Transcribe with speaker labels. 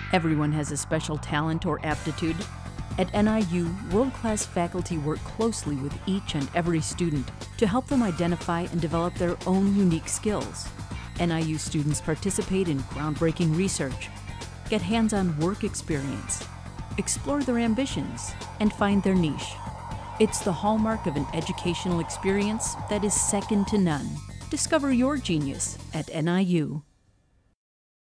Speaker 1: Everyone has a special talent or aptitude. At NIU, world-class faculty work closely with each and every student to help them identify and develop their own unique skills. NIU students participate in groundbreaking research, get hands-on work experience, explore their ambitions, and find their niche. It's the hallmark of an educational experience that is second to none. Discover your genius at NIU.